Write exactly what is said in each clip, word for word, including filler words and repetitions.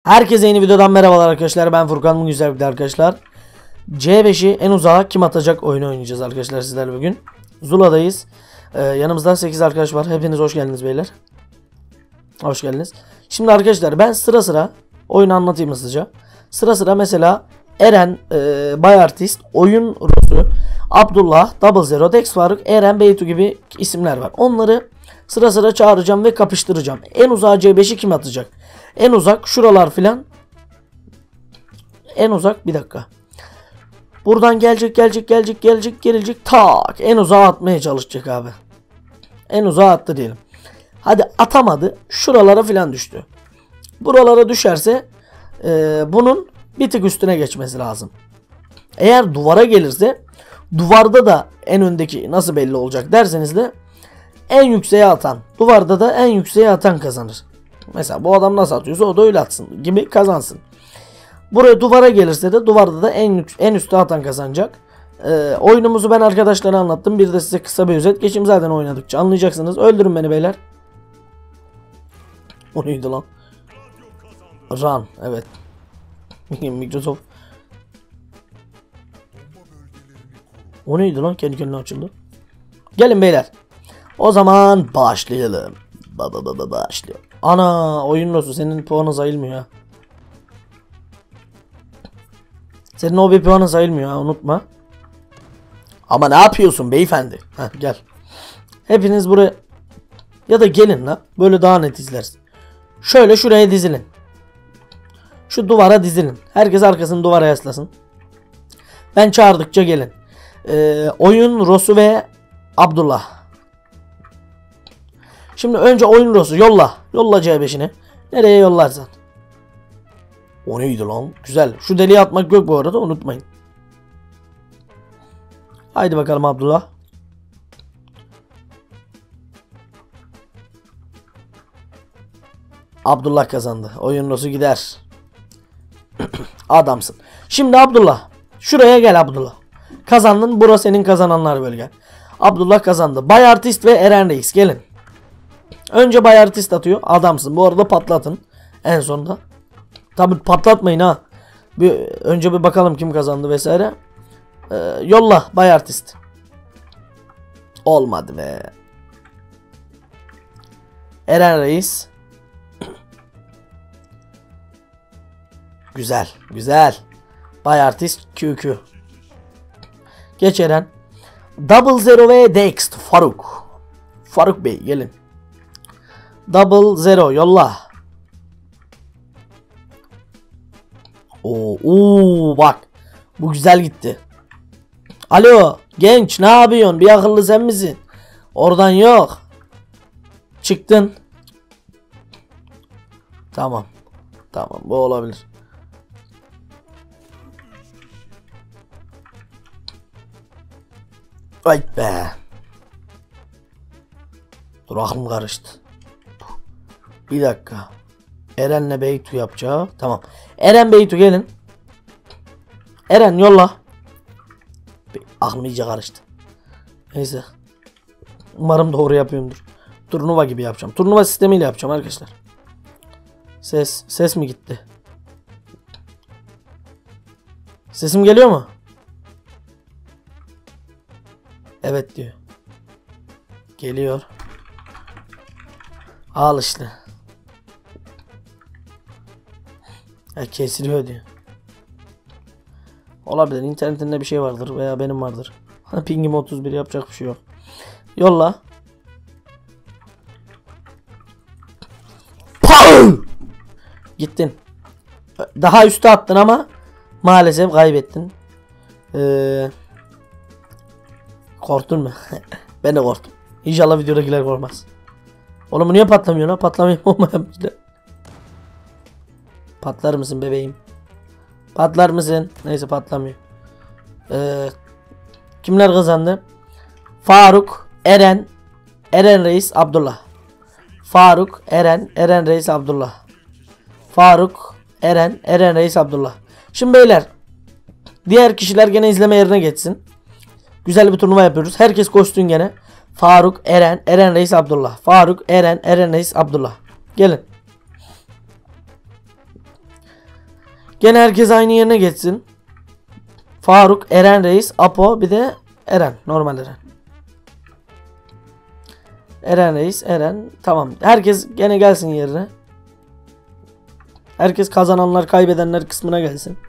Herkese yeni videodan merhabalar arkadaşlar. Ben Furkan. Bugün güzel bir arkadaşlar. C beşi en uzağa kim atacak oyunu oynayacağız arkadaşlar sizlerle bugün. Zula'dayız. Ee, yanımızda sekiz arkadaş var. Hepiniz hoş geldiniz beyler. Hoş geldiniz. Şimdi arkadaşlar ben sıra sıra oyunu anlatayım hızlıca. Sıra sıra mesela Eren, e, Bay Artist, Oyun Rosu, Abdullah, Double Zero, Dex Faruk, Eren, Beytu gibi isimler var. Onları sıra sıra çağıracağım ve kapıştıracağım. En uzağa C beşi kim atacak? En uzak şuralar filan. En uzak bir dakika. Buradan gelecek gelecek gelecek gelecek gelecek tak en uzağa atmaya çalışacak abi. En uzağa attı diyelim. Hadi atamadı. Şuralara filan düştü. Buralara düşerse e, bunun bir tık üstüne geçmesi lazım. Eğer duvara gelirse duvarda da en öndeki nasıl belli olacak derseniz de en yükseğe atan, duvarda da en yükseğe atan kazanır. Mesela bu adam nasıl atıyorsa o da öyle atsın gibi kazansın. Buraya duvara gelirse de duvarda da en en üstte atan kazanacak. Ee, oyunumuzu ben arkadaşlara anlattım. Bir de size kısa bir özet geçeyim, zaten oynadıkça anlayacaksınız. Öldürün beni beyler. O neydi lan? Run, evet. Microsoft. O neydi lan? Kendi kendine açıldı. Gelin beyler. O zaman başlayalım. Baba baba başlıyor. Ana, oyun olsun, senin puanın sayılmıyor ha. Senin o bir puanın sayılmıyor ha, unutma. Ama ne yapıyorsun beyefendi? Heh, gel. Hepiniz buraya ya da gelin la. Böyle daha net izlersin. Şöyle şuraya dizilin. Şu duvara dizilin. Herkes arkasını duvara yaslasın. Ben çağırdıkça gelin. Ee, oyun Rosu ve Abdullah. Şimdi önce oyun Rosu yolla. Yolla C beşini. Nereye yollarsan. O neydi lan? Güzel. Şu deliğe atmak yok bu arada, unutmayın. Haydi bakalım Abdullah. Abdullah kazandı. Oyun Rosu gider. Adamsın. Şimdi Abdullah. Şuraya gel Abdullah. Kazandın. Burası senin kazananlar bölge. Abdullah kazandı. Bay Artist ve Eren Reis gelin. Önce Bay Artist atıyor. Adamsın. Bu arada patlatın. En sonunda. Tabi patlatmayın ha. Bir, önce bir bakalım kim kazandı vesaire. Ee, yolla Bay Artist. Olmadı be. Eren Reis. Güzel. Güzel. Bay Artist Q Q. Geç Eren. Double Zero ve Dex Faruk. Faruk Bey gelin. Double Zero yolla. Oo, oo bak. Bu güzel gitti. Alo genç, ne yapıyorsun? Bir akıllı sen misin? Oradan yok. Çıktın. Tamam. Tamam, bu olabilir. Ay be. Dur, aklım karıştı. Bir dakika. Eren'le Beytu yapacağı. Tamam. Eren Beytu gelin. Eren yolla. Aklım iyice karıştı. Neyse. Umarım doğru yapıyorumdur. Turnuva gibi yapacağım. Turnuva sistemiyle yapacağım arkadaşlar. Ses. Ses mi gitti? Sesim geliyor mu? Evet diyor. Geliyor. Al işte. Ya kesiliyor diyor. Olabilir. İnternetinde bir şey vardır veya benim vardır. Pingim otuz bir, yapacak bir şey yok. Yolla. Pau! Gittin. Daha üste attın ama maalesef kaybettin. Ee, korktun mu? Ben de korktum. İnşallah videodakiler korkmaz. Oğlum bu niye patlamıyor lan? Patlamayayım olmayan bir de. Patlar mısın bebeğim? Patlar mısın? Neyse patlamıyor. Ee, kimler kazandı? Faruk, Eren, Eren Reis, Abdullah. Faruk, Eren, Eren Reis, Abdullah. Faruk, Eren, Eren Reis, Abdullah. Şimdi beyler, diğer kişiler gene izleme yerine geçsin. Güzel bir turnuva yapıyoruz. Herkes koşsun gene. Faruk, Eren, Eren Reis, Abdullah. Faruk, Eren, Eren Reis, Abdullah. Gelin. Gene herkes aynı yerine geçsin. Faruk, Eren Reis, Apo, bir de Eren. Normal Eren. Eren Reis, Eren. Tamam. Herkes gene gelsin yerine. Herkes kazananlar, kaybedenler kısmına gelsin.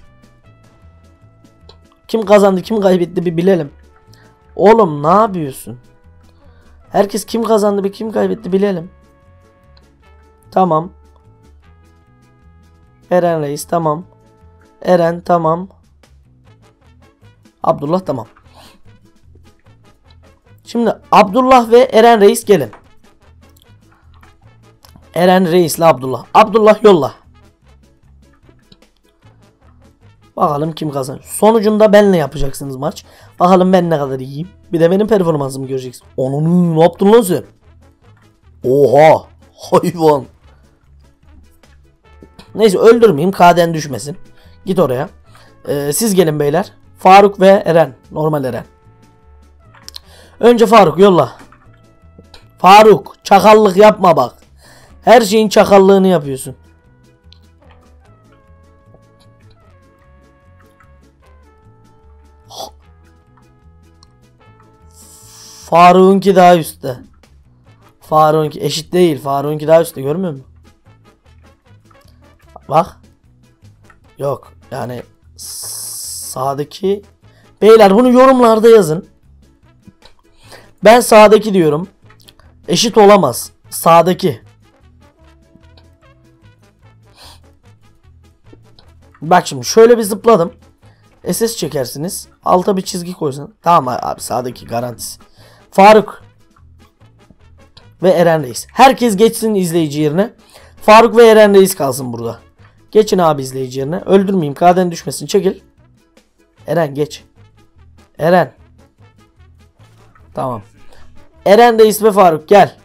Kim kazandı, kim kaybetti bir bilelim. Oğlum ne yapıyorsun? Herkes kim kazandı, bir kim kaybetti bilelim. Tamam. Eren Reis tamam. Eren tamam. Abdullah tamam. Şimdi Abdullah ve Eren Reis gelin. Eren Reis ile Abdullah. Abdullah yolla. Bakalım kim kazanır. Sonucunda benle yapacaksınız maç. Bakalım ben ne kadar iyiyim. Bir de benim performansımı göreceksin. Onun ne yaptın lan sen? Oha. Hayvan. Neyse öldürmeyeyim. K D'den düşmesin. Git oraya. Ee, siz gelin beyler. Faruk ve Eren. Normal Eren. Önce Faruk yolla. Faruk çakallık yapma bak. Her şeyin çakallığını yapıyorsun. Faruk'unki daha üstte. Faruk'unki eşit değil. Faruk'unki daha üstte, görmüyor musun? Bak. Yok. Yani sağdaki. Beyler bunu yorumlarda yazın. Ben sağdaki diyorum. Eşit olamaz. Sağdaki. Bak şimdi şöyle bir zıpladım. S S çekersiniz. Alta bir çizgi koysun. Tamam abi, sağdaki garantisi. Faruk ve Eren Reis. Herkes geçsin izleyici yerine. Faruk ve Eren Reis kalsın burada. Geçin abi izleyici yerine. Öldürmeyeyim. K D'den düşmesin. Çekil. Eren geç. Eren. Tamam. Eren Reis ve Faruk gel.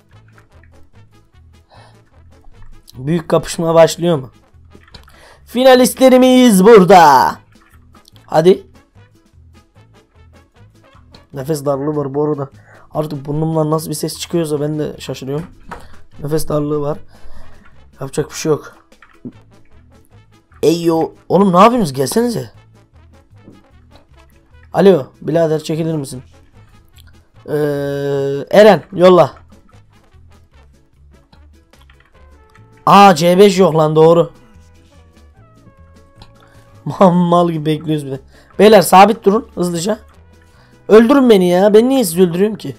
Büyük kapışma başlıyor mu? Finalistlerimiz burada. Hadi. Nefes darlığı var bu arada. Artık burnumdan nasıl bir ses çıkıyorsa ben de şaşırıyorum. Nefes darlığı var. Yapacak bir şey yok. Eyyo. Oğlum ne yapıyorsunuz? Gelsenize. Alo. Birader çekilir misin? Ee, Eren yolla. Aa C beş yok lan, doğru. Mal gibi bekliyoruz bir de. Beyler sabit durun hızlıca. Öldürün beni ya. Ben niye sizi öldürüyorum ki?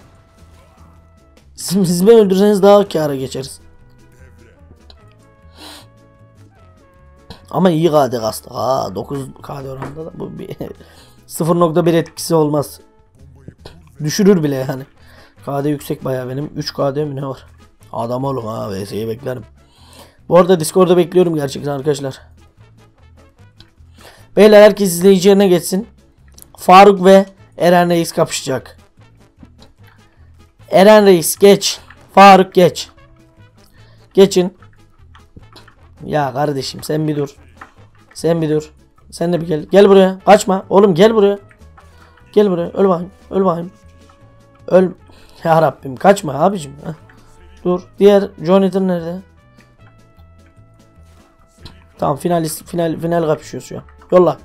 Siz, siz beni öldürseniz daha kâra geçeriz. Ama iyi K D kastı. Aa dokuz K D oranında da bu bir sıfır nokta bir etkisi olmaz. Düşürür bile yani. K D yüksek bayağı benim. üç K D mi ne var? Adam olun ha. V S'yi beklerim. Bu arada Discord'da bekliyorum gerçekten arkadaşlar. Beyler herkes izleyici yerine geçsin. Faruk ve Eren Reis kapışacak. Eren Reis geç. Faruk geç. Geçin. Ya kardeşim sen bir dur. Sen bir dur. Sen de bir gel. Gel buraya. Kaçma. Oğlum gel buraya. Gel buraya. Öl bakayım. Öl bakayım. Öl. Ya Rabbim kaçma abicim. Heh. Dur. Diğer Jonathan nerede? Tamam finalist final final kapışıyoruz şu an. Yolla.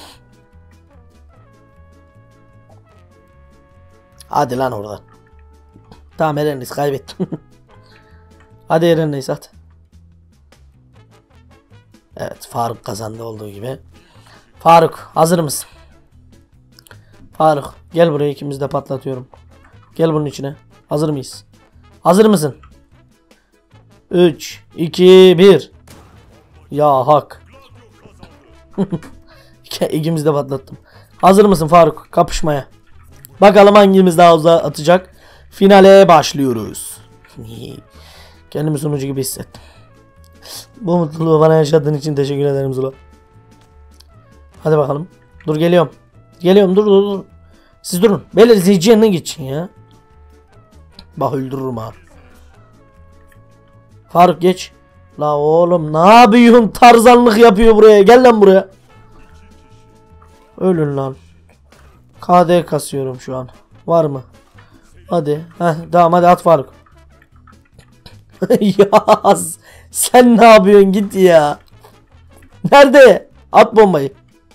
Hadi lan oradan. Tamam Eren Reis kaybettim. Hadi Eren Reis at. Evet Faruk kazandı olduğu gibi. Faruk hazır mısın? Faruk gel buraya, ikimiz de patlatıyorum. Gel bunun içine. Hazır mıyız? Hazır mısın? üç iki bir. Ya hak. İkimiz de patlattım. Hazır mısın Faruk kapışmaya? Bakalım hangimiz daha uzağa atacak. Finale başlıyoruz. Kendimi sunucu gibi hissettim. Bu mutluluğu bana yaşadığın için teşekkür ederim Zula. Hadi bakalım. Dur geliyorum. Geliyorum dur dur dur. Siz durun. Beyler izleyici yanına geçin ya. Bak öldürürüm ha. Faruk geç. La oğlum ne yapıyorsun? Tarzanlık yapıyor buraya. Gel lan buraya. Ölün lan. K D kasıyorum şu an. Var mı? Hadi. Heh, tamam hadi at Faruk. Ya sen ne yapıyorsun? Git ya. Nerede? At bombayı.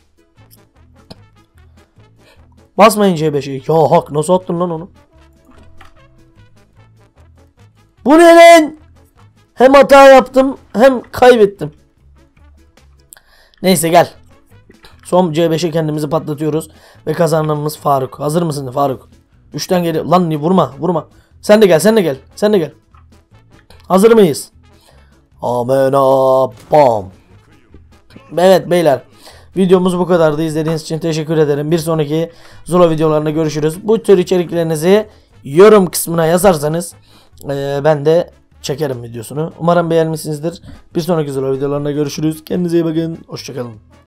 Basmayın C beşe. Ya hak, nasıl attın lan onu? Bu ne lan? Hem hata yaptım hem kaybettim. Neyse gel. Son C beşe kendimizi patlatıyoruz. Ve kazananımız Faruk. Hazır mısın Faruk? üçten geri. Lan vurma vurma. Sen de gel sen de gel. Sen de gel. Hazır mıyız? Amena bam. Evet beyler. Videomuz bu kadardı. İzlediğiniz için teşekkür ederim. Bir sonraki Zula videolarında görüşürüz. Bu tür içeriklerinizi yorum kısmına yazarsanız e, ben de çekerim videosunu. Umarım beğenmişsinizdir. Bir sonraki Zula videolarında görüşürüz. Kendinize iyi bakın. Hoşçakalın.